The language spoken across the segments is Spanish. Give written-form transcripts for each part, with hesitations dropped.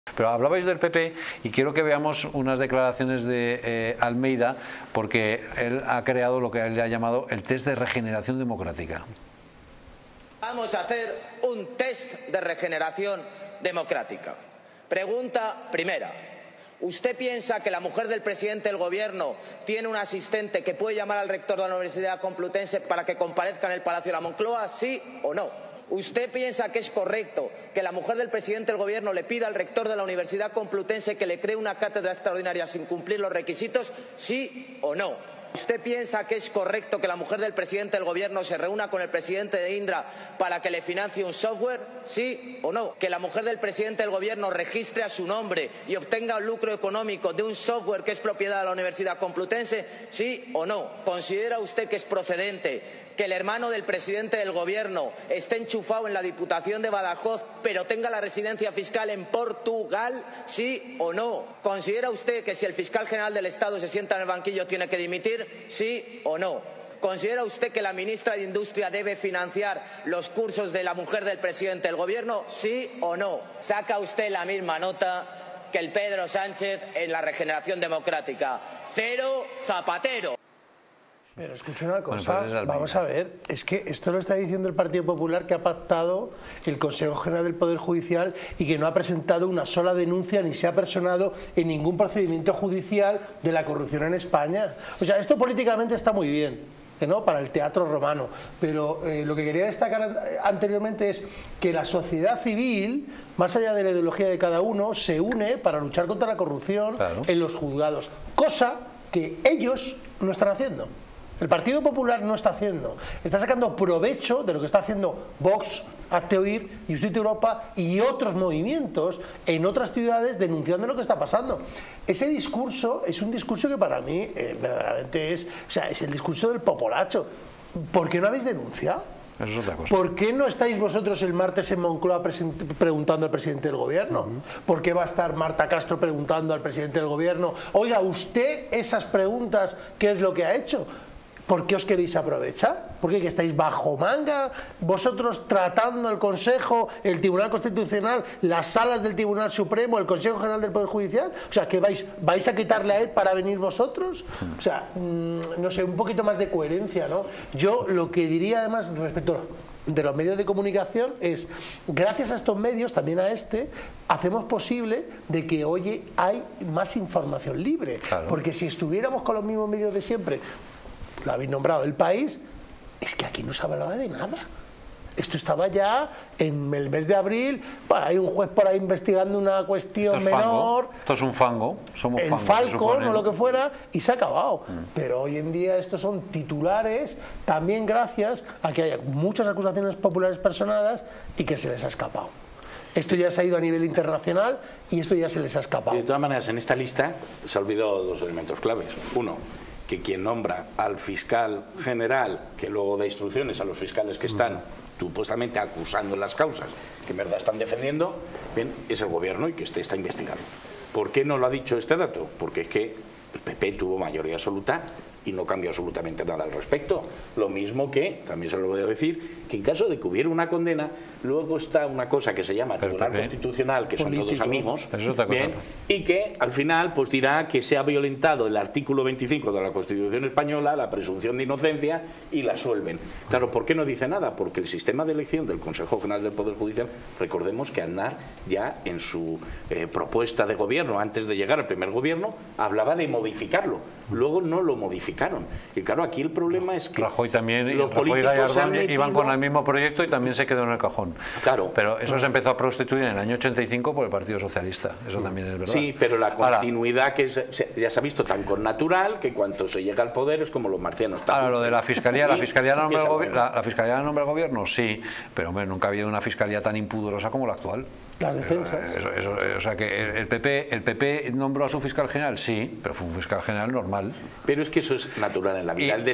Pero hablabais del PP y quiero que veamos unas declaraciones de Almeida, porque él ha creado lo que él ha llamado el test de regeneración democrática. Vamos a hacer un test de regeneración democrática. Pregunta primera. ¿Usted piensa que la mujer del presidente del gobierno tiene un asistente que puede llamar al rector de la Universidad Complutense para que comparezca en el Palacio de la Moncloa, sí o no? ¿Usted piensa que es correcto que la mujer del presidente del gobierno le pida al rector de la Universidad Complutense que le cree una cátedra extraordinaria sin cumplir los requisitos, sí o no? ¿Usted piensa que es correcto que la mujer del presidente del gobierno se reúna con el presidente de Indra para que le financie un software? ¿Sí o no? ¿Que la mujer del presidente del gobierno registre a su nombre y obtenga un lucro económico de un software que es propiedad de la Universidad Complutense? ¿Sí o no? ¿Considera usted que es procedente que el hermano del presidente del gobierno esté enchufado en la Diputación de Badajoz pero tenga la residencia fiscal en Portugal? ¿Sí o no? ¿Considera usted que si el fiscal general del Estado se sienta en el banquillo tiene que dimitir? ¿Sí o no? ¿Considera usted que la ministra de Industria debe financiar los cursos de la mujer del presidente del gobierno? ¿Sí o no? ¿Saca usted la misma nota que el Pedro Sánchez en la regeneración democrática? Cero Zapatero. Pero escucha una cosa, vamos a ver, es que esto lo está diciendo el Partido Popular, que ha pactado el Consejo General del Poder Judicial y que no ha presentado una sola denuncia ni se ha personado en ningún procedimiento judicial de la corrupción en España. O sea, esto políticamente está muy bien, ¿no?, para el teatro romano, pero lo que quería destacar anteriormente es que la sociedad civil, más allá de la ideología de cada uno, se une para luchar contra la corrupción en los juzgados, cosa que ellos no están haciendo. El Partido Popular no está haciendo, está sacando provecho de lo que está haciendo Vox, Hazte Oír, Justicia Europa y otros movimientos en otras ciudades denunciando lo que está pasando. Ese discurso es un discurso que para mí verdaderamente es el discurso del popolacho. ¿Por qué no habéis denunciado? Eso es otra cosa. ¿Por qué no estáis vosotros el martes en Moncloa preguntando al presidente del gobierno? ¿Por qué va a estar Marta Castro preguntando al presidente del gobierno? Oiga, usted esas preguntas, ¿qué es lo que ha hecho? ¿Por qué os queréis aprovechar? ¿Por qué que estáis bajo manga? Vosotros tratando el Consejo, el Tribunal Constitucional, las salas del Tribunal Supremo, el Consejo General del Poder Judicial. O sea, ¿que vais a quitarle a él para venir vosotros? O sea, no sé, un poquito más de coherencia, ¿no? Yo lo que diría además respecto de los medios de comunicación es, gracias a estos medios, también a hacemos posible de que hoy hay más información libre. Claro. Porque si estuviéramos con los mismos medios de siempre, lo habéis nombrado, El País, es que aquí no se hablaba de nada. Esto estaba ya en el mes de abril, bueno, hay un juez por ahí investigando una cuestión menor. Esto es un fango, somos en fangos, Falcon o lo que fuera, y se ha acabado. Pero hoy en día estos son titulares, también gracias a que haya muchas acusaciones populares personadas y que se les ha escapado. Esto ya se ha ido a nivel internacional y esto ya se les ha escapado. De todas maneras, en esta lista se ha olvidado dos elementos claves. Uno, que quien nombra al fiscal general, que luego da instrucciones a los fiscales que están supuestamente acusando las causas, que en verdad están defendiendo, bien, es el gobierno y que está investigando. ¿Por qué no lo ha dicho este dato? Porque es que el PP tuvo mayoría absoluta y no cambió absolutamente nada al respecto. Lo mismo que, también se lo voy a decir, que en caso de que hubiera una condena, luego está una cosa que se llama Tribunal Constitucional, que son todos amigos, bien, y que al final pues dirá que se ha violentado el artículo 25 de la Constitución española, la presunción de inocencia, y la suelven. Claro, ¿por qué no dice nada? Porque el sistema de elección del Consejo General del Poder Judicial, recordemos que Aznar ya en su propuesta de gobierno, antes de llegar al primer gobierno, hablaba de modificarlo. Luego no lo modificaron. Y claro, aquí el problema es que Rajoy también, los Rajoy políticos iban con el mismo proyecto y también se quedó en el cajón. Claro. Pero eso se empezó a prostituir en el año 85 por el Partido Socialista. Eso también es verdad. Sí, pero la continuidad que ya se ha visto tan con natural que cuanto se llega al poder es como los marcianos. Ahora, lo de la Fiscalía, ¿la Fiscalía la nombra el gobierno? Sí, pero hombre, nunca ha habido una Fiscalía tan impudorosa como la actual. Las defensas. O sea que el PP nombró a su fiscal general, sí, pero fue un fiscal general normal. Pero es que eso es natural en la vida. El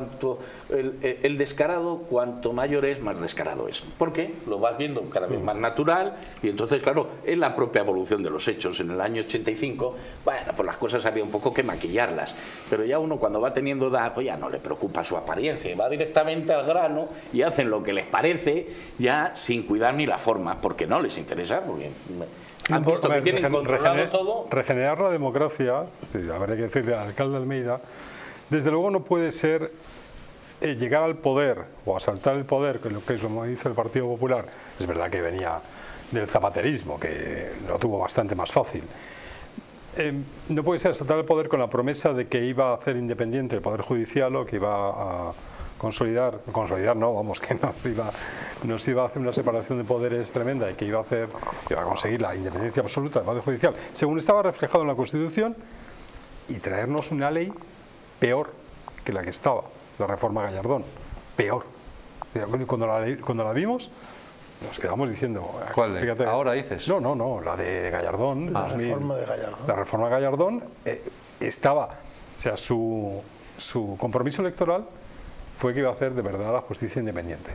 descarado, cuanto mayor es, más descarado es. ¿Por qué? Lo vas viendo cada vez más natural y entonces, claro, es la propia evolución de los hechos. En el año 85, bueno, pues las cosas había un poco que maquillarlas. Pero ya uno cuando va teniendo edad, pues ya no le preocupa su apariencia. Va directamente al grano y hacen lo que les parece, ya sin cuidar ni la forma, porque no les interesa. Porque Han visto que tienen controlado todo. Regenerar la democracia, habría que decirle al alcalde Almeida, desde luego no puede ser llegar al poder o asaltar el poder, que es lo que dice el Partido Popular. Es verdad que venía del zapaterismo, que lo tuvo bastante más fácil. No puede ser asaltar el poder con la promesa de que iba a hacer independiente el Poder Judicial o que iba a consolidar no, vamos, que nos iba a hacer una separación de poderes tremenda y que iba a conseguir la independencia absoluta del Poder Judicial, según estaba reflejado en la Constitución, y traernos una ley peor que la que estaba, la reforma Gallardón, peor. Cuando la vimos, nos quedamos diciendo... ¿Cuál? Fíjate, ¿Ahora dices? No, la de Gallardón. La reforma de Gallardón. La reforma Gallardón estaba... O sea, su compromiso electoral fue que iba a hacer de verdad la justicia independiente.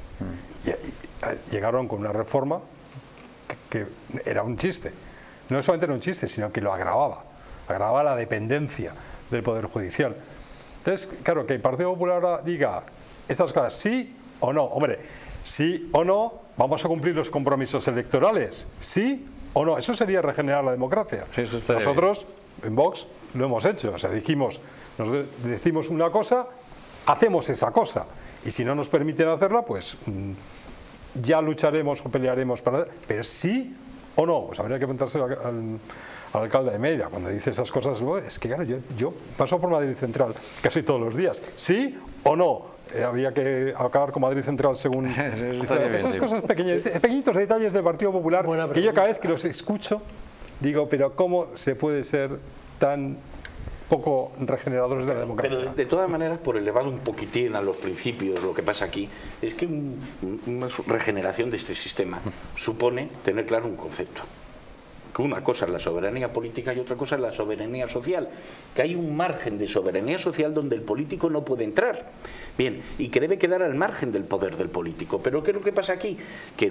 Y llegaron con una reforma que era un chiste. No solamente era un chiste, sino que lo agravaba. Agravaba la dependencia del Poder Judicial. Entonces, claro, que el Partido Popular ahora diga estas cosas, sí o no. Hombre, sí o no, vamos a cumplir los compromisos electorales. Sí o no. Eso sería regenerar la democracia. Sí, nosotros, en Vox, lo hemos hecho. O sea, decimos una cosa, hacemos esa cosa. Y si no nos permiten hacerla, pues ya lucharemos o pelearemos para... Pero sí o no. Pues habría que preguntarse al alcalde de Almeida cuando dice esas cosas. Es que claro, yo paso por Madrid Central casi todos los días. ¿Sí o no? Había que acabar con Madrid Central según... Esas cosas, pequeñitos detalles del Partido Popular que yo cada vez que los escucho digo, pero ¿cómo se puede ser tan poco regeneradores de la democracia? Pero de todas maneras, por elevar un poquitín a los principios, lo que pasa aquí es que una regeneración de este sistema supone tener claro un concepto. Que una cosa es la soberanía política y otra cosa es la soberanía social, que hay un margen de soberanía social donde el político no puede entrar, bien, y que debe quedar al margen del poder del político. Pero ¿qué es lo que pasa aquí? Que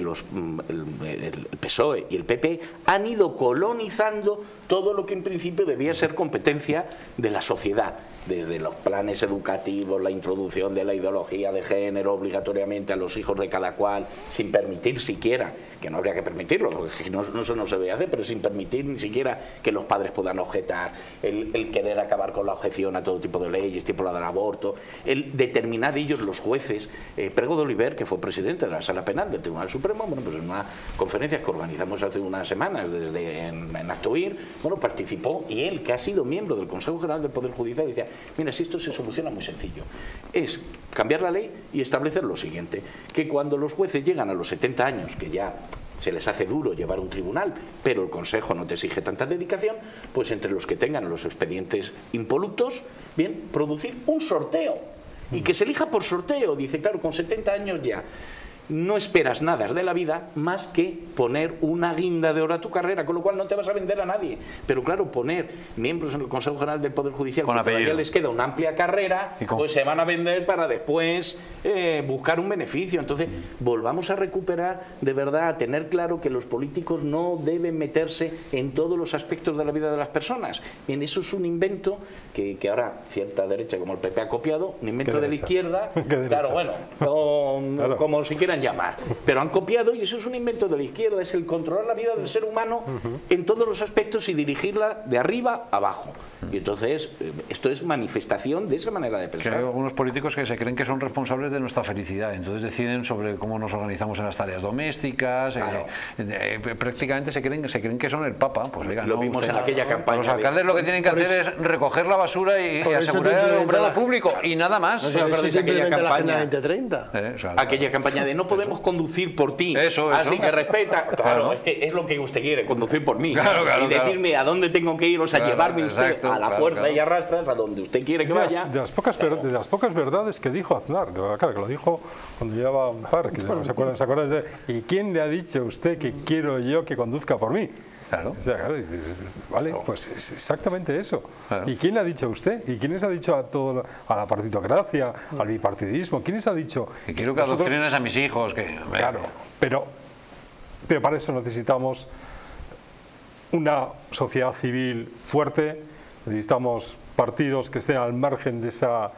el PSOE y el PP han ido colonizando todo lo que en principio debía ser competencia de la sociedad, desde los planes educativos, la introducción de la ideología de género obligatoriamente a los hijos de cada cual, sin permitir siquiera, que no habría que permitirlo, porque eso no se debe hacer, pero sin permitir ni siquiera que los padres puedan objetar, el querer acabar con la objeción a todo tipo de leyes, tipo la del aborto, el determinar ellos, los jueces. Prego de Oliver, que fue presidente de la Sala Penal del Tribunal Supremo, bueno, pues en una conferencia que organizamos hace unas semanas en Actoir, bueno, participó, y él, que ha sido miembro del Consejo General del Poder Judicial, decía, mira, si esto se soluciona muy sencillo, es cambiar la ley y establecer lo siguiente, que cuando los jueces llegan a los 70 años, que ya se les hace duro llevar un tribunal, pero el Consejo no te exige tanta dedicación, pues entre los que tengan los expedientes impolutos, bien, producir un sorteo, y que se elija por sorteo. Dice, claro, con 70 años ya no esperas nada de la vida más que poner una guinda de oro a tu carrera, con lo cual no te vas a vender a nadie. Pero claro, poner miembros en el Consejo General del Poder Judicial, que todavía les queda una amplia carrera, pues se van a vender para después buscar un beneficio. Entonces, volvamos a recuperar, de verdad, a tener claro que los políticos no deben meterse en todos los aspectos de la vida de las personas. Bien, eso es un invento que ahora cierta derecha como el PP ha copiado, un invento de la izquierda, claro, bueno, como si quieran llamar, pero han copiado, y eso es un invento de la izquierda, es el controlar la vida del ser humano en todos los aspectos y dirigirla de arriba a abajo. Y entonces esto es manifestación de esa manera de pensar. Que hay algunos políticos que se creen que son responsables de nuestra felicidad, entonces deciden sobre cómo nos organizamos en las tareas domésticas, claro. Prácticamente se creen que son el Papa. Pues oigan, lo vimos en aquella campaña. Los alcaldes lo que tienen que hacer es recoger la basura y asegurar el alumbrado público y nada más. No sé, aquella campaña 2030. Aquella campaña de no podemos conducir por ti, así que respeta. Claro, es que es lo que usted quiere, conducir por mí. Y decirme a dónde tengo que ir, o sea, llevarme usted a la fuerza y arrastras a donde usted quiere que vaya. De las pocas verdades que dijo Aznar, claro, que lo dijo cuando llevaba un parque, ¿se acuerdan de? ¿Y quién le ha dicho a usted que quiero yo que conduzca por mí? Claro. O sea, claro, vale, pues es exactamente eso. Claro. ¿Y quién le ha dicho a usted? ¿Y quién les ha dicho a la partitocracia, al bipartidismo? ¿Quién les ha dicho? Que quiero que adoctrines a mis hijos. Claro, pero para eso necesitamos una sociedad civil fuerte, necesitamos partidos que estén al margen de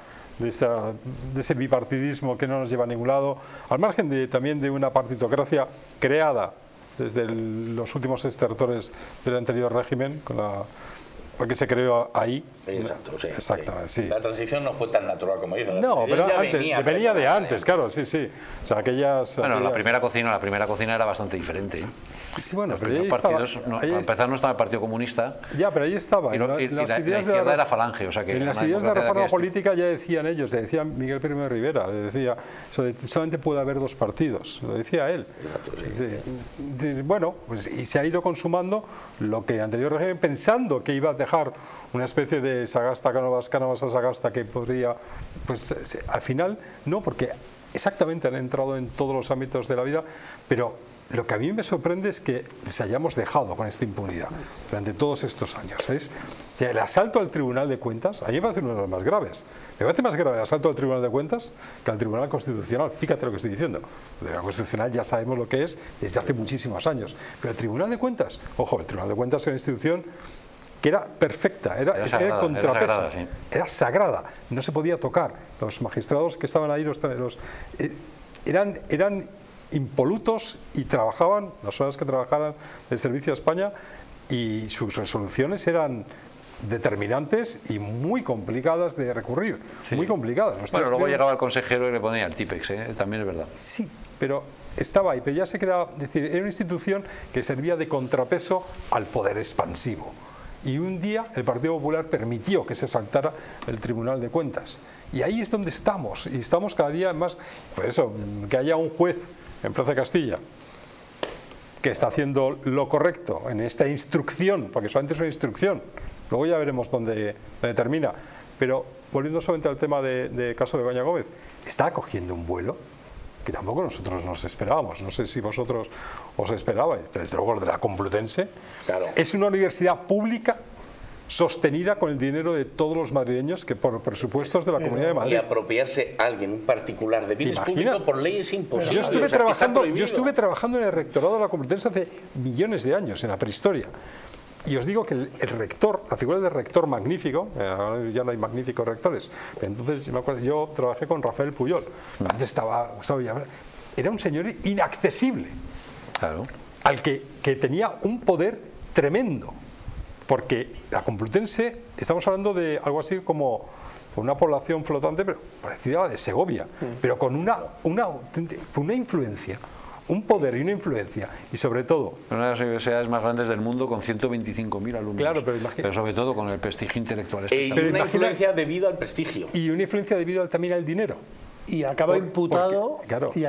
ese bipartidismo que no nos lleva a ningún lado, al margen también de una partitocracia creada desde los últimos estertores del anterior régimen, porque se creó ahí. Exacto, sí. Exactamente, sí. La transición no fue tan natural como dice. No, pero venía de antes, claro, sí, sí. O sea, Bueno, la primera cocina era bastante diferente. Sí, bueno, Los pero ahí primeros estaba, partidos, para empezar, no estaba el Partido Comunista. Ya, pero ahí estaba. Y la izquierda era Falange. O sea, que en las ideas de reforma política ya decían ellos, le decía Miguel Primo de Rivera, decía, solamente puede haber dos partidos, lo decía él. Bueno, pues, y se ha ido consumando lo que el anterior régimen, pensando que iba a dejar una especie de Sagasta, Cánovas a Sagasta, que podría, pues al final no, porque exactamente han entrado en todos los ámbitos de la vida, pero lo que a mí me sorprende es que les hayamos dejado con esta impunidad durante todos estos años. Es que el asalto al Tribunal de Cuentas, a mí me parece uno de los más graves. Me parece más grave el asalto al Tribunal de Cuentas que al Tribunal Constitucional. Fíjate lo que estoy diciendo. El Tribunal Constitucional ya sabemos lo que es desde hace muchísimos años. Pero el Tribunal de Cuentas, ojo, el Tribunal de Cuentas es una institución que era perfecta, era sagrada, contrapeso, era sagrada, no se podía tocar. Los magistrados que estaban ahí eran impolutos y trabajaban las horas que trabajaran del servicio a España, y sus resoluciones eran determinantes y muy complicadas de recurrir, muy complicadas. Bueno, luego llegaba el consejero y le ponía el típex, también es verdad. Sí, pero estaba ahí, pero ya se quedaba, es decir, era una institución que servía de contrapeso al poder expansivo. Y un día el Partido Popular permitió que se saltara el Tribunal de Cuentas. Y ahí es donde estamos, y estamos cada día más. Por eso, que haya un juez en Plaza de Castilla que está haciendo lo correcto en esta instrucción, porque solamente es una instrucción, luego ya veremos dónde termina. Pero volviendo solamente al tema del caso de Begoña Gómez, está cogiendo un vuelo que tampoco nosotros nos esperábamos. No sé si vosotros os esperabais. Desde luego, el de la Complutense, claro, es una universidad pública sostenida con el dinero de todos los madrileños, que por presupuestos de la Comunidad de Madrid. Y apropiarse a alguien, un particular, de bienes públicos por ley es imposible. Yo estuve trabajando en el rectorado de la Complutense hace millones de años, en la prehistoria. Y os digo que el rector, la figura del rector magnífico, ahora ya no hay magníficos rectores, entonces me acuerdo, yo trabajé con Rafael Puyol, antes estaba Gustavo Villamar, era un señor inaccesible, claro, al que tenía un poder tremendo, porque la Complutense, estamos hablando de algo así como una población flotante, pero parecida a la de Segovia, pero con una influencia, un poder y una influencia, y sobre todo una de las universidades más grandes del mundo, con 125.000 alumnos. Claro, pero sobre todo con el prestigio intelectual. Y una influencia debido al prestigio. Y una influencia debido también al dinero. Y acaba imputado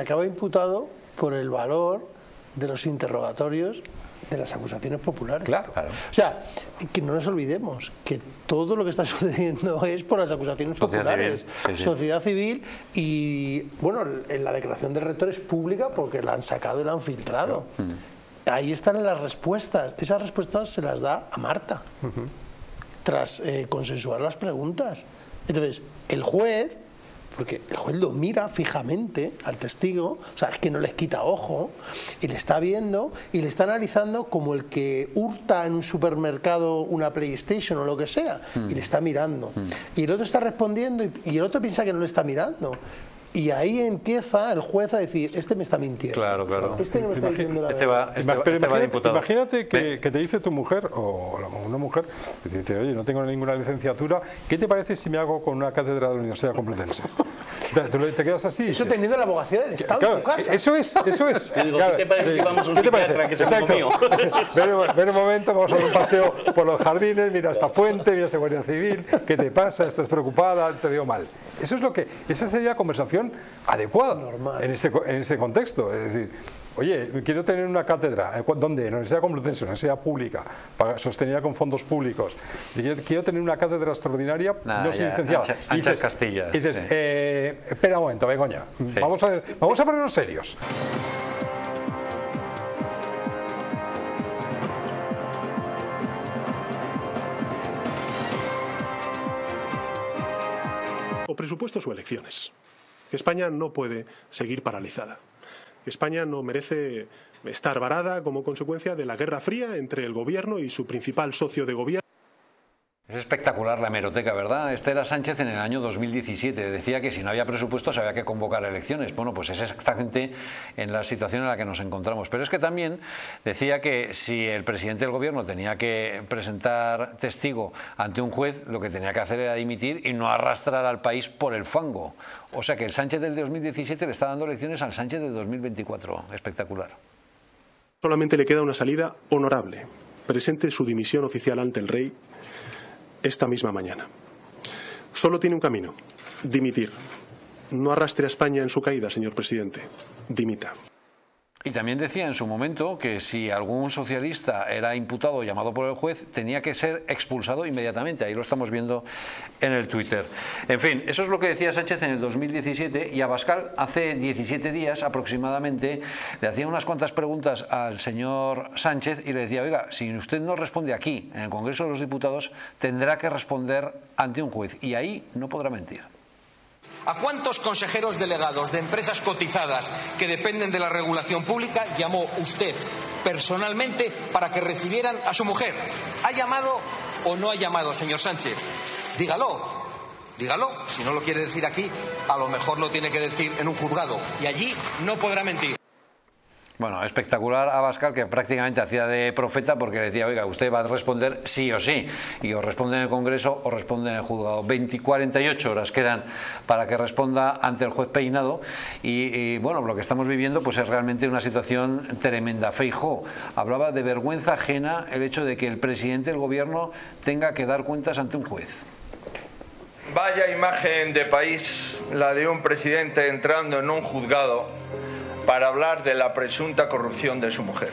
por el valor de los interrogatorios de las acusaciones populares. Claro. O sea, que no nos olvidemos que todo lo que está sucediendo es por las acusaciones populares. Sociedad civil, y bueno, en la declaración del rector es pública porque la han sacado y la han filtrado. Ahí están las respuestas. Esas respuestas se las da a Marta, tras consensuar las preguntas. Entonces, el juez, porque el juez lo mira fijamente al testigo, o sea, es que no les quita ojo, y le está viendo y le está analizando como el que hurta en un supermercado una PlayStation o lo que sea, y le está mirando. Y el otro está respondiendo y el otro piensa que no le está mirando. Y ahí empieza el juez a decir, este me está mintiendo. Claro. Este no me está diciendo la verdad. Imagínate que te dice tu mujer, o una mujer, que te dice, oye, no tengo ninguna licenciatura, ¿qué te parece si me hago con una cátedra de la Universidad Complutense? ¿Tú te quedas así? Eso teniendo la abogacía del Estado en tu casa. Eso es. Yo digo, ¿qué te parece si vamos a un psiquiatra que es amigo mío? Ven un momento, vamos a dar un paseo por los jardines, mira esta fuente, mira esta Guardia Civil, ¿qué te pasa? ¿Estás preocupada? ¿Te veo mal? Esa sería la conversación adecuada, normal, en ese contexto. Es decir, oye, quiero tener una cátedra, ¿dónde? En la Universidad Complutense, una universidad pública, sostenida con fondos públicos. Quiero tener una cátedra extraordinaria, no soy licenciado. Ancha Castilla. Y dices, espera un momento, Begoña, vamos a ponernos serios. O presupuestos o elecciones. Que España no puede seguir paralizada. Que España no merece estar varada como consecuencia de la Guerra Fría entre el gobierno y su principal socio de gobierno. Es espectacular la hemeroteca, ¿verdad? Este era Sánchez en el año 2017. Decía que si no había presupuestos había que convocar elecciones. Bueno, pues es exactamente en la situación en la que nos encontramos. Pero es que también decía que si el presidente del gobierno tenía que presentar testigo ante un juez, lo que tenía que hacer era dimitir y no arrastrar al país por el fango. O sea que el Sánchez del 2017 le está dando lecciones al Sánchez del 2024. Espectacular. Solamente le queda una salida honorable. Presente su dimisión oficial ante el rey esta misma mañana. Solo tiene un camino: dimitir. No arrastre a España en su caída, señor presidente. Dimita. Y también decía en su momento que si algún socialista era imputado o llamado por el juez, tenía que ser expulsado inmediatamente. Ahí lo estamos viendo en el Twitter. En fin, eso es lo que decía Sánchez en el 2017, y Abascal hace 17 días aproximadamente le hacía unas cuantas preguntas al señor Sánchez y le decía: oiga, si usted no responde aquí, en el Congreso de los Diputados, tendrá que responder ante un juez, y ahí no podrá mentir. ¿A cuántos consejeros delegados de empresas cotizadas que dependen de la regulación pública llamó usted personalmente para que recibieran a su mujer? ¿Ha llamado o no ha llamado, señor Sánchez? Dígalo, dígalo. Si no lo quiere decir aquí, a lo mejor lo tiene que decir en un juzgado, y allí no podrá mentir. Bueno, espectacular Abascal, que prácticamente hacía de profeta, porque decía: oiga, usted va a responder sí o sí, y o responde en el Congreso o responde en el juzgado. 48 horas quedan para que responda ante el juez Peinado, y bueno, lo que estamos viviendo pues es realmente una situación tremenda. Feijóo hablaba de vergüenza ajena el hecho de que el presidente del gobierno tenga que dar cuentas ante un juez. Vaya imagen de país la de un presidente entrando en un juzgado para hablar de la presunta corrupción de su mujer.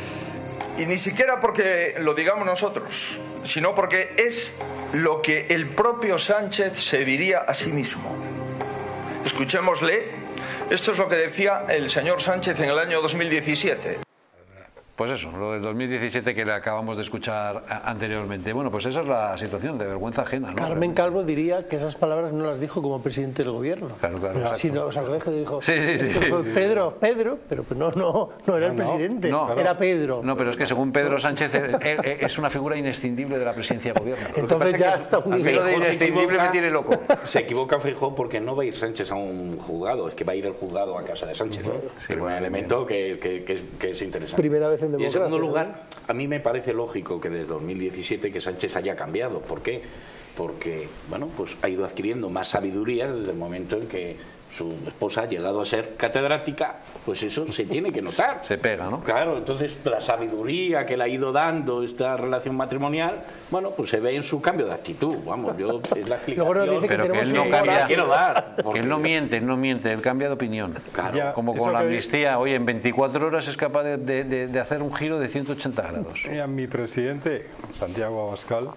Y ni siquiera porque lo digamos nosotros, sino porque es lo que el propio Sánchez se diría a sí mismo. Escuchémosle. Esto es lo que decía el señor Sánchez en el año 2017. Pues eso, lo del 2017 que le acabamos de escuchar anteriormente. Bueno, pues esa es la situación de vergüenza ajena, ¿no? Carmen Calvo diría que esas palabras no las dijo como presidente del gobierno. Claro, claro. Sino, o sea, lo dijo sí. Pedro, pero no era el presidente, era Pedro. No, pero es que según Pedro Sánchez es una figura inescindible de la presidencia de gobierno. Entonces ya está un nivel de inescindible me tiene loco. Se equivoca Feijóo porque no va a ir Sánchez a un juzgado, es que va a ir el juzgado a casa de Sánchez. Sí, es un elemento que es interesante. Primera vez en democracia. Y en segundo lugar, a mí me parece lógico que desde 2017 que Sánchez haya cambiado. ¿Por qué? Porque, bueno, pues ha ido adquiriendo más sabiduría desde el momento en que su esposa ha llegado a ser catedrática, pues eso se tiene que notar. Se pega, ¿no? Claro, entonces la sabiduría que le ha ido dando esta relación matrimonial, bueno, pues se ve en su cambio de actitud. Vamos, yo es la explicación. Pero que él no cambia, que él no miente, él cambia de opinión. Claro. Ya, como con la amnistía, oye, en 24 horas es capaz de hacer un giro de 180 grados. Mi presidente, Santiago Abascal,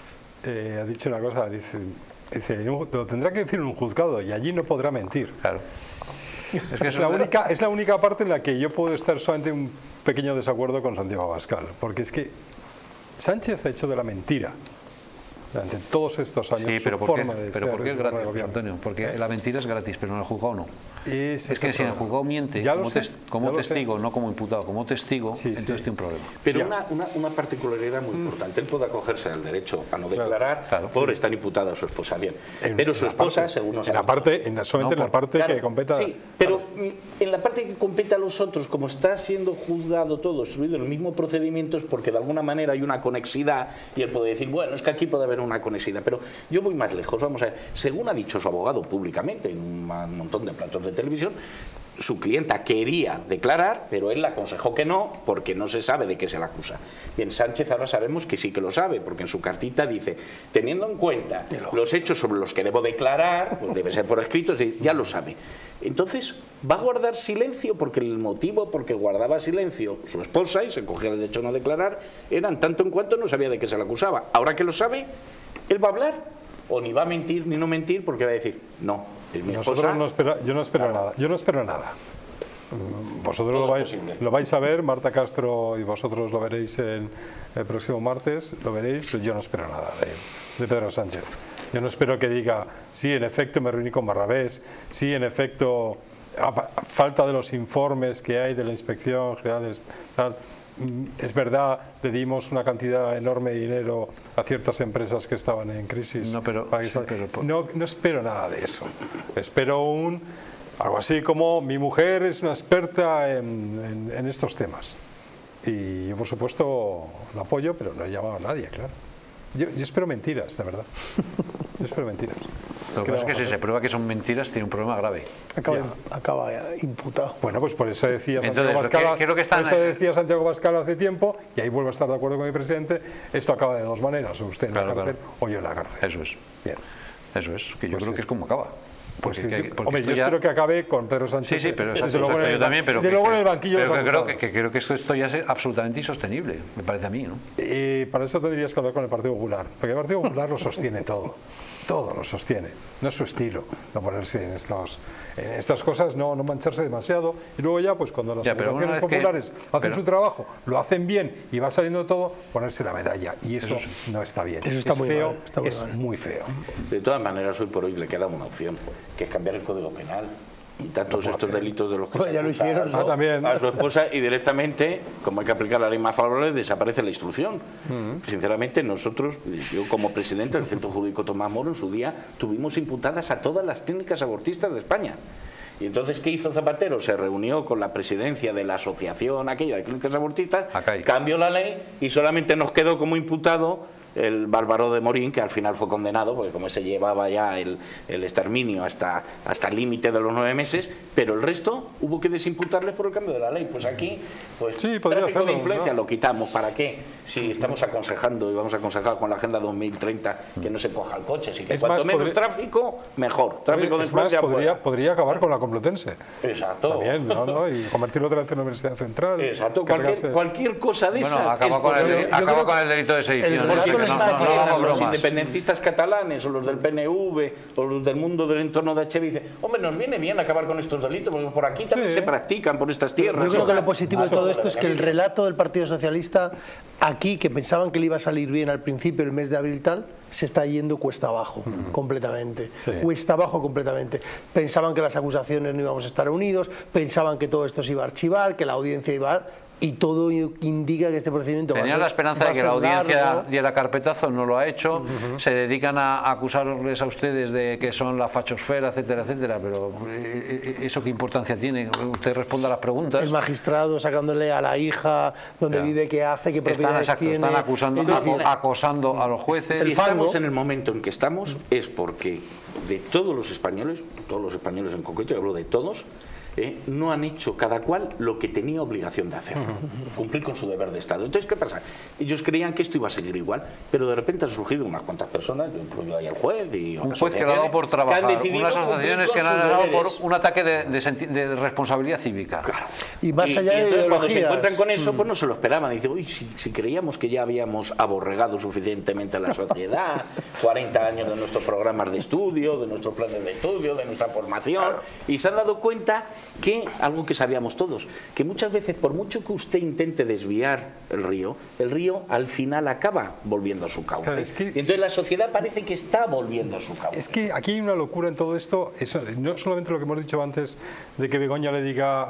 ha dicho una cosa, dice, lo tendrá que decir en un juzgado y allí no podrá mentir. Claro. Es que es la única parte en la que yo puedo estar solamente un pequeño desacuerdo con Santiago Abascal, porque es que Sánchez ha hecho de la mentira durante todos estos años. Sí, pero su ¿por forma qué? de Pero ser ¿por qué es gratis, gobierno. Antonio? Porque la mentira es gratis, pero en el juzgado no. Es que si en el juzgado miente como testigo, no como imputado, como testigo, entonces tiene un problema. Pero una particularidad muy importante, él puede acogerse al derecho a no declarar por estar imputada a su esposa, bien. Pero su esposa, según nos solamente en la parte que compete. Sí, pero en la parte que compete a los otros, como está siendo juzgado todo, instruido en el mismo procedimiento, es porque de alguna manera hay una conexidad y él puede decir, bueno, es que aquí puede haber una conexidad, pero yo voy más lejos, vamos a ver, según ha dicho su abogado públicamente en un montón de platos de televisión, su clienta quería declarar, pero él le aconsejó que no, porque no se sabe de qué se le acusa. Bien, Sánchez ahora sabemos que sí que lo sabe, porque en su cartita dice, teniendo en cuenta los hechos sobre los que debo declarar, pues debe ser por escrito, es decir, ya lo sabe. Entonces, va a guardar silencio, porque el motivo por que guardaba silencio su esposa, y se cogía el derecho a no declarar, eran tanto en cuanto no sabía de qué se le acusaba. Ahora que lo sabe, él va a hablar. O ni va a mentir ni no mentir, porque va a decir, no, es mi esposa. Yo no espero nada. Vosotros lo vais a ver, Marta Castro y vosotros lo veréis el próximo martes, lo veréis, pero yo no espero nada de Pedro Sánchez. Yo no espero que diga, sí, en efecto me reuní con Barrabés, sí, en efecto, a falta de los informes que hay de la Inspección General, tal, Es verdad, le dimos una cantidad enorme de dinero a ciertas empresas que estaban en crisis. No, pero, no espero nada de eso. Espero algo así como: mi mujer es una experta en estos temas. Y yo, por supuesto, lo apoyo, pero no he llamado a nadie, claro. Yo espero mentiras, de verdad. Yo espero mentiras. Lo que pasa es que si se prueba que son mentiras, tiene un problema grave. Acaba imputado. Bueno, pues por eso decía Santiago Pascal hace tiempo, y ahí vuelvo a estar de acuerdo con mi presidente: esto acaba de dos maneras, o usted en la cárcel o yo en la cárcel. Eso es. Bien. Eso es, que yo creo que es como acaba. Pues hombre, yo espero que acabe con Pedro Sánchez. Sí, pero yo también, pero luego en el banquillo creo que esto ya es absolutamente insostenible, me parece a mí, ¿no? Para eso tendrías que hablar con el Partido Popular, porque el Partido Popular lo sostiene todo. Todo lo sostiene. No es su estilo no ponerse en estas cosas, no mancharse demasiado, y luego ya, pues cuando las organizaciones populares hacen su trabajo, lo hacen bien y va saliendo todo, ponerse la medalla, y eso no está bien. Eso está muy feo, mal, es muy feo. De todas maneras, hoy por hoy le queda una opción, que es cambiar el Código Penal. Y tantos estos delitos de los que ya lo hicieron, también a su esposa, y directamente, como hay que aplicar la ley más favorable, desaparece la instrucción. Sinceramente, nosotros, yo como presidente del Centro Jurídico Tomás Moro, en su día tuvimos imputadas a todas las clínicas abortistas de España. Y entonces, ¿qué hizo Zapatero? Se reunió con la presidencia de la asociación aquella de clínicas abortistas, cambió la ley y solamente nos quedó como imputado el Bárbaro de Morín, que al final fue condenado, porque como se llevaba ya el exterminio hasta el límite de los 9 meses, pero el resto hubo que desimputarles por el cambio de la ley. Pues aquí, pues sí, tráfico de influencia, ¿no? Lo quitamos. ¿Para qué? Si estamos aconsejando, y vamos a aconsejar con la Agenda 2030, que no se coja el coche, así que cuanto menos tráfico, mejor. Tráfico de influencia podría acabar con la Complutense. Exacto. También, ¿no? Y convertirlo otra vez en Universidad Central. Exacto. Cualquier cosa de esa. Acaba con el delito de sedición. Los independentistas catalanes o los del PNV o los del mundo del entorno de HB dicen: hombre, nos viene bien acabar con estos delitos, porque por aquí también se practican, por estas tierras. Yo creo que lo positivo de todo esto es que el relato del Partido Socialista aquí, que pensaban que le iba a salir bien al principio, el mes de abril tal, se está yendo cuesta abajo completamente. Cuesta abajo completamente. Pensaban que las acusaciones no íbamos a estar unidos, pensaban que todo esto se iba a archivar, que la audiencia iba a... Y todo indica que este procedimiento Tenían la esperanza de que la audiencia diera carpetazo, no lo ha hecho. Se dedican a acusarles a ustedes de que son la fachosfera, etcétera, etcétera, pero ¿eso qué importancia tiene? Usted responda a las preguntas. El magistrado sacándole a la hija donde vive, qué hace, qué propiedades tiene. Están acosando a los jueces. Si estamos en el momento en que estamos, es porque de todos los españoles en concreto, y hablo de todos, no han hecho cada cual lo que tenía obligación de hacer, cumplir con su deber de Estado. Entonces, ¿qué pasa? Ellos creían que esto iba a seguir igual, pero de repente han surgido unas cuantas personas, yo incluyo ahí al juez y un juez que lo ha dado por trabajar, unas asociaciones que lo han dado por un ataque de responsabilidad cívica. Claro. Y más allá de ideologías, cuando se encuentran con eso, pues no se lo esperaban. Dicen: uy, si creíamos que ya habíamos aborregado suficientemente a la sociedad, 40 años de nuestros programas de estudio, de nuestros planes de estudio, de nuestra formación, y se han dado cuenta que, algo que sabíamos todos, que muchas veces, por mucho que usted intente desviar el río al final acaba volviendo a su cauce. Claro, y entonces la sociedad parece que está volviendo a su cauce. Es que aquí hay una locura en todo esto, no solamente lo que hemos dicho antes, de que Begoña le diga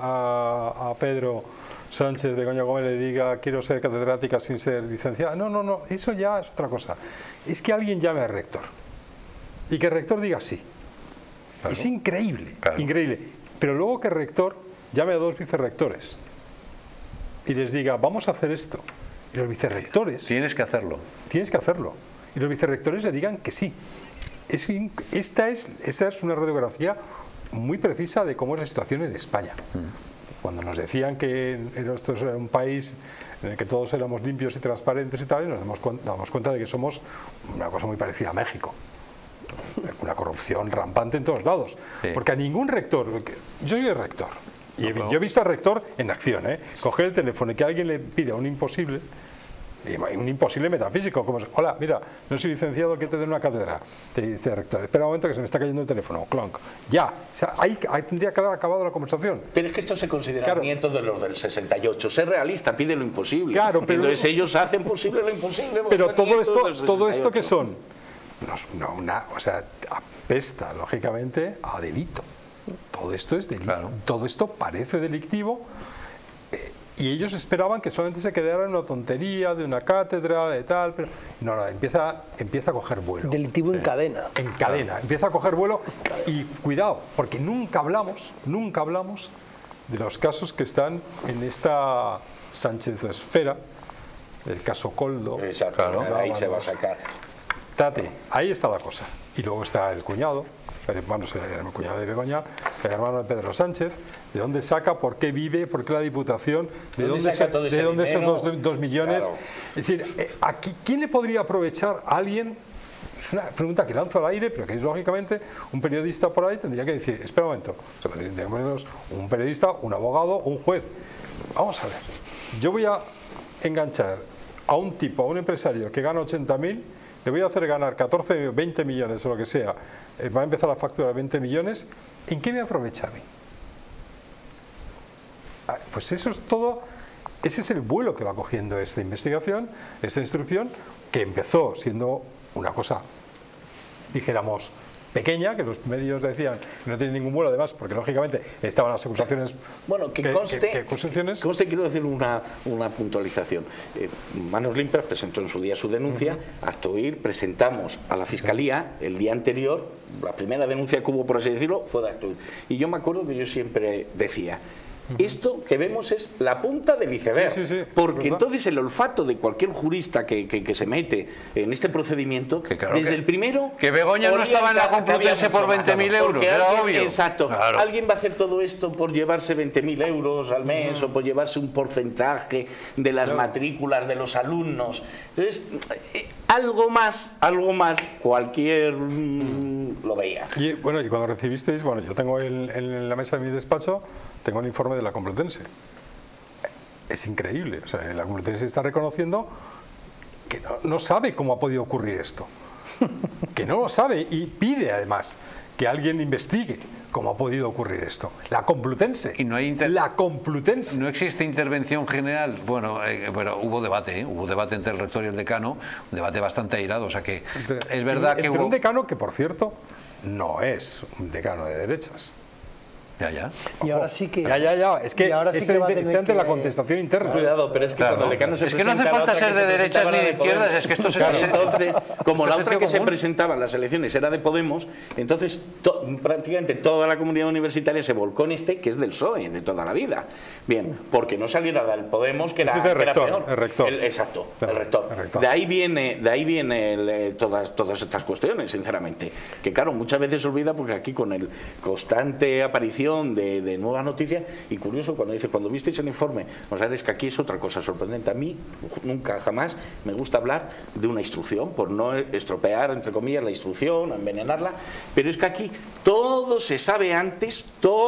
a Pedro Sánchez, Begoña Gómez le diga: quiero ser catedrática sin ser licenciada. No, eso ya es otra cosa. Es que alguien llame al rector y que el rector diga sí. Claro. Es increíble, increíble. Pero luego que el rector llame a 2 vicerrectores y les diga: vamos a hacer esto. Y los vicerrectores... Tienes que hacerlo. Tienes que hacerlo. Y los vicerrectores le digan que sí. Esta es una radiografía muy precisa de cómo es la situación en España. Cuando nos decían que esto era un país en el que todos éramos limpios y transparentes y tal, y nos damos cuenta de que somos una cosa muy parecida a México. Una corrupción rampante en todos lados, porque a ningún rector, yo soy el rector y yo he visto al rector en acción, coger el teléfono y que alguien le pida un imposible metafísico, como: hola, mira, no soy licenciado, que te den una cátedra. Te dice el rector: espera un momento que se me está cayendo el teléfono, clonk, ya. O sea, ahí tendría que haber acabado la conversación. Pero es que esto se considera nietos de los del 68, ser realista, pide lo imposible. Claro, pero entonces ellos hacen posible lo imposible. Pero todo esto que son, o sea, apesta lógicamente a delito. Todo esto es delito. Todo esto parece delictivo. Y ellos esperaban que solamente se quedara en una tontería, de una cátedra, de tal, pero no, empieza a coger vuelo. Delictivo en cadena. En cadena, empieza a coger vuelo y cuidado, porque nunca hablamos de los casos que están en esta Sánchez esfera, el caso Coldo. Exacto, claro, ahí se va a sacar. Tate, ahí está la cosa. Y luego está el cuñado, el cuñado de Begoña, el hermano de Pedro Sánchez, de dónde saca, por qué vive, por qué la Diputación, de dónde esos 2 millones. Claro. Es decir, aquí, ¿quién le podría aprovechar a alguien? Es una pregunta que lanzo al aire, pero que es lógicamente un periodista por ahí tendría que decir, espera un momento, tenemos un periodista, un abogado, un juez. Vamos a ver, yo voy a enganchar a un tipo, a un empresario que gana 80.000, le voy a hacer ganar 14, 20 millones o lo que sea, va a empezar la factura de 20 millones, ¿en qué me aprovecha a mí? Pues eso es todo, ese es el vuelo que va cogiendo esta investigación, esta instrucción, que empezó siendo una cosa, dijéramos, pequeña, que los medios decían que no tiene ningún vuelo, además, porque lógicamente estaban las acusaciones. Bueno, que conste, quiero decir una puntualización. Manos Limpias presentó en su día su denuncia, acto ir, presentamos a la Fiscalía el día anterior, la primera denuncia que hubo, por así decirlo, fue de acto ir. Y yo me acuerdo que yo siempre decía, esto que vemos es la punta del iceberg, porque entonces el olfato de cualquier jurista que se mete en este procedimiento, desde el primero... Que Begoña no estaba en la Complutense por 20.000 euros, era obvio. Exacto, claro. Alguien va a hacer todo esto por llevarse 20.000 euros al mes o por llevarse un porcentaje de las matrículas de los alumnos. Entonces, algo más, cualquier lo veía. Y bueno, y cuando recibisteis, bueno, yo tengo en la mesa de mi despacho, tengo el informe de la Complutense. Es increíble, o sea, la Complutense está reconociendo que no sabe cómo ha podido ocurrir esto, que no lo sabe y pide además que alguien investigue cómo ha podido ocurrir esto. La Complutense. Y no hay la Complutense. No existe intervención general. Bueno, pero hubo debate entre el rector y el decano, un debate bastante airado, o sea que es verdad que hubo... un decano que, por cierto, no es un decano de derechas. Ya. Y ahora sí que... Ya. Es que es ante la contestación interna. Cuidado, pero es que cuando el decano se presenta... Es que no hace falta ser de derechas ni de izquierdas, es que esto se... Entonces, como la otra que se presentaba en las elecciones era de Podemos, entonces prácticamente toda la comunidad universitaria se volcó en que es del PSOE, de toda la vida. Bien, porque no saliera del Podemos, que era peor. El rector. Exacto, el rector. De ahí viene todas estas cuestiones, sinceramente. Que claro, muchas veces se olvida porque aquí con el constante aparición de nuevas noticias, y curioso cuando visteis el informe, o sea, es que aquí es otra cosa sorprendente. A mí nunca jamás me gusta hablar de una instrucción, por no estropear, entre comillas, la instrucción, envenenarla, pero es que aquí todo se sabe antes,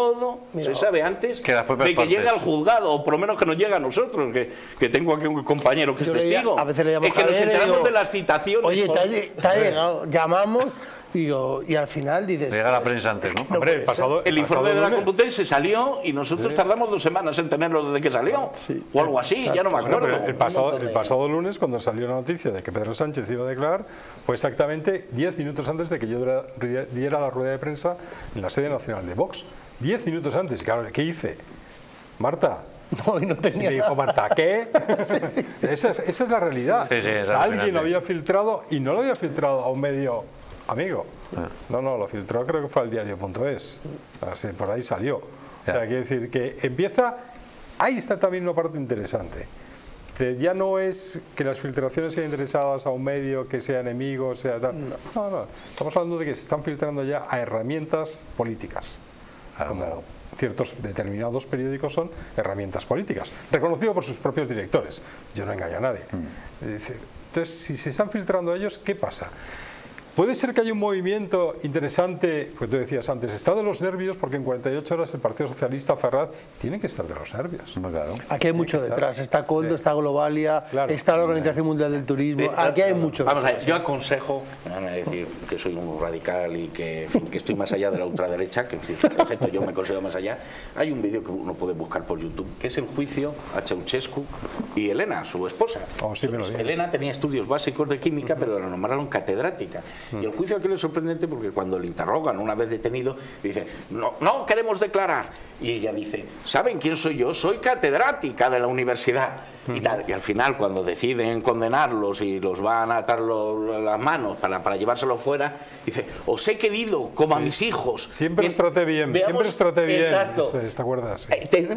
de que llegue al juzgado, o por lo menos que nos llegue a nosotros, que tengo aquí un compañero que es testigo. A veces le llamo es que nos enteramos de las citaciones. Oye, te ha llegado, llamamos... Digo, y al final dices... Llega la prensa antes, ¿no? Hombre, el informe de la Complutense salió y nosotros tardamos 2 semanas en tenerlo desde que salió. O algo así, exacto. Ya no me acuerdo. Bueno, el pasado lunes, cuando salió la noticia de que Pedro Sánchez iba a declarar, fue exactamente 10 minutos antes de que yo diera la rueda de prensa en la sede nacional de Vox. 10 minutos antes. Y claro, ¿qué hice? Marta... No, y no tenía. Y me dijo Marta, ¿qué? Esa es la realidad. Alguien lo había filtrado y no lo había filtrado a un medio... amigo, no, lo filtró, creo que fue al diario.es, por ahí salió. O sea, quiere decir que empieza, ahí está también una parte interesante. Ya no es que las filtraciones sean interesadas a un medio, que sea enemigo, sea tal. No, estamos hablando de que se están filtrando ya a herramientas políticas, como ciertos determinados periódicos son herramientas políticas, reconocido por sus propios directores. Yo no engaño a nadie. Entonces, si se están filtrando a ellos, ¿qué pasa? Puede ser que haya un movimiento interesante, pues tú decías antes, está de los nervios porque en 48 horas el Partido Socialista, Ferraz, tienen que estar de los nervios. Claro. Aquí hay mucho detrás, está Coldo, está Globalia, está la Organización Mundial del Turismo, aquí hay mucho detrás. Vamos a ver, yo aconsejo, me van a decir que soy un radical y que estoy más allá de la ultraderecha, que en efecto yo me considero más allá. Hay un vídeo que uno puede buscar por YouTube, que es el juicio a Ceausescu y Elena, su esposa. Sí, Elena tenía estudios básicos de química, pero la nombraron catedrática. Y el juicio aquí es sorprendente porque cuando le interrogan una vez detenido, dice, no queremos declarar. Y ella dice, ¿saben quién soy yo? Soy catedrática de la universidad. Y tal. Y al final, cuando deciden condenarlos y los van a atar las manos para llevárselos fuera, dice, os he querido como a mis hijos. Siempre os traté bien, siempre os traté bien. Exacto. ¿Te acuerdas?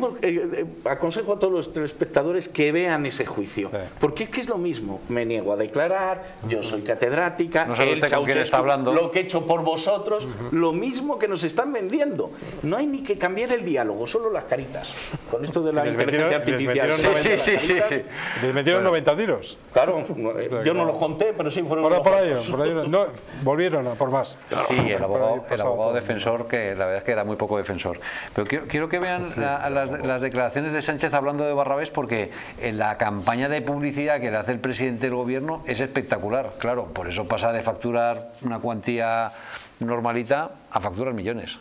Aconsejo a todos los telespectadores que vean ese juicio, porque es que es lo mismo, me niego a declarar, yo soy catedrática, no sabe usted con quién está hablando, lo que he hecho por vosotros, lo mismo que nos están vendiendo. No hay ni que cambiar el diálogo, solo las caritas. Con esto de la inteligencia artificial. Sí. Les metieron 90 tiros. Claro, yo no los conté, pero sí fueron por ahí no, volvieron a por más. Sí, el abogado defensor, que la verdad es que era muy poco defensor. Pero quiero que vean las declaraciones de Sánchez hablando de Barrabés, porque en la campaña de publicidad que le hace el presidente del gobierno es espectacular. Claro, por eso pasa de facturar una cuantía normalita a facturar millones.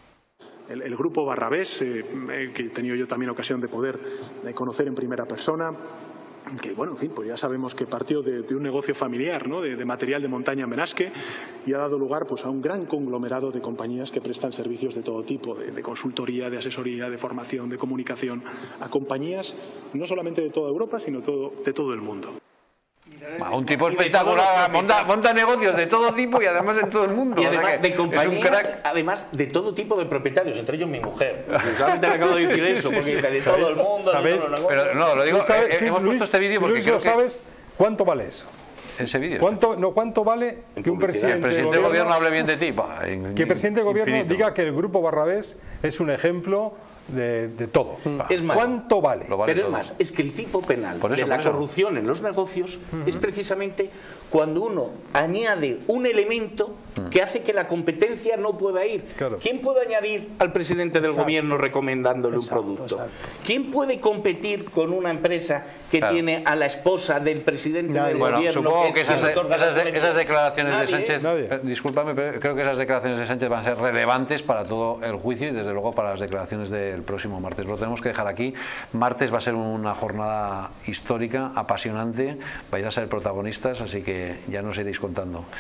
El grupo Barrabés, que he tenido yo también ocasión de poder conocer en primera persona, que bueno, en fin, pues ya sabemos que partió de un negocio familiar, ¿no? de material de montaña en Benasque, y ha dado lugar pues a un gran conglomerado de compañías que prestan servicios de todo tipo, de consultoría, de asesoría, de formación, de comunicación, a compañías no solamente de toda Europa, sino de todo el mundo. Un tipo espectacular, monta negocios de todo tipo y además en todo el mundo. Y además de compañías, es un crack. además de todo tipo de propietarios, entre ellos mi mujer. Solamente le acabo de decir eso, porque de todo el mundo. ¿Sabes? Pero no, lo digo, hemos puesto este vídeo porque creo que... ¿Sabes cuánto vale eso? Ese vídeo. ¿Cuánto vale que un presidente del gobierno hable bien de ti? Que el presidente del gobierno diga que el grupo Barrabés es un ejemplo de todo. Es más, ¿cuánto vale? Pero es más, es que el tipo penal de la corrupción en los negocios es precisamente cuando uno añade un elemento que hace que la competencia no pueda ir. Claro. ¿Quién puede añadir al presidente del gobierno recomendándole un producto? ¿Quién puede competir con una empresa que tiene a la esposa del presidente del gobierno? Supongo que esas declaraciones de Sánchez, discúlpame, pero creo que esas declaraciones de Sánchez van a ser relevantes para todo el juicio y desde luego para las declaraciones del próximo martes. Lo tenemos que dejar aquí. Martes va a ser una jornada histórica, apasionante, vais a ser protagonistas, así que ya nos iréis contando.